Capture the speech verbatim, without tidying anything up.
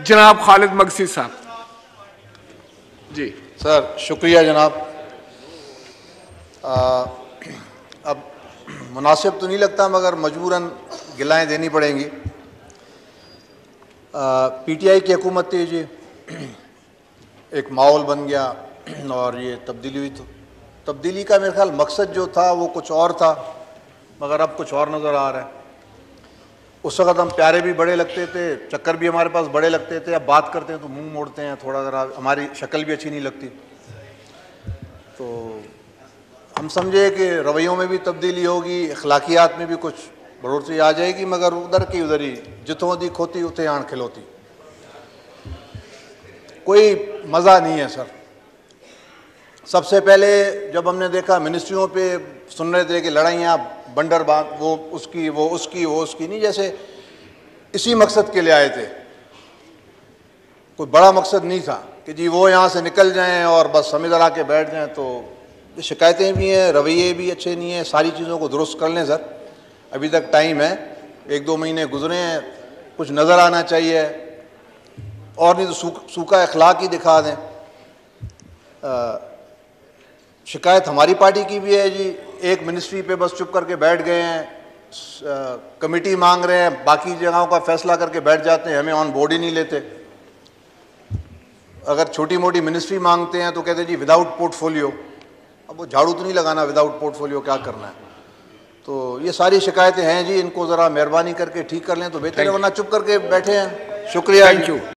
जनाब खालिद मगसी साहब। जी सर, शुक्रिया जनाब। आ, अब मुनासिब तो नहीं लगता मगर मजबूरन गिलाएं देनी पड़ेंगी। पीटीआई की हुकूमत थी जी, एक माहौल बन गया और ये तब्दीली हुई। तो तब्दीली का मेरे ख्याल मकसद जो था वो कुछ और था, मगर अब कुछ और नज़र आ रहा है। उस वक़्त हम प्यारे भी बड़े लगते थे, चक्कर भी हमारे पास बड़े लगते थे। अब बात करते हैं तो मुंह मोड़ते हैं, थोड़ा ज़रा हमारी शक्ल भी अच्छी नहीं लगती। तो हम समझे कि रवैयों में भी तब्दीली होगी, अखलाकियात में भी कुछ बढ़ोतरी आ जाएगी, मगर उधर की उधर ही, जितों दी खोती उते आण खिलोती। कोई मज़ा नहीं है सर। सबसे पहले जब हमने देखा मिनिस्ट्रियों पे सुन रहे थे कि लड़ाइयाँ बंडर बात, वो उसकी वो उसकी वो उसकी नहीं, जैसे इसी मकसद के लिए आए थे। कोई बड़ा मकसद नहीं था कि जी वो यहाँ से निकल जाएं और बस हम इधर आके बैठ जाएं। तो ये शिकायतें भी हैं, रवैये भी अच्छे नहीं हैं, सारी चीज़ों को दुरुस्त कर लें सर। अभी तक टाइम है, एक दो महीने गुजरे हैं, कुछ नज़र आना चाहिए। और नहीं तो सूख, सूखा अखलाक ही दिखा दें। आ, शिकायत हमारी पार्टी की भी है जी, एक मिनिस्ट्री पे बस चुप करके बैठ गए हैं, कमेटी मांग रहे हैं, बाकी जगहों का फैसला करके बैठ जाते हैं, हमें ऑन बोर्ड ही नहीं लेते। अगर छोटी मोटी मिनिस्ट्री मांगते हैं तो कहते हैं जी विदाउट पोर्टफोलियो। अब वो झाड़ू तो नहीं लगाना, विदाउट पोर्टफोलियो क्या करना है। तो ये सारी शिकायतें हैं जी, इनको ज़रा मेहरबानी करके ठीक कर लें तो बेहतर है, वरना चुप करके बैठे हैं। शुक्रिया, थैंक यू।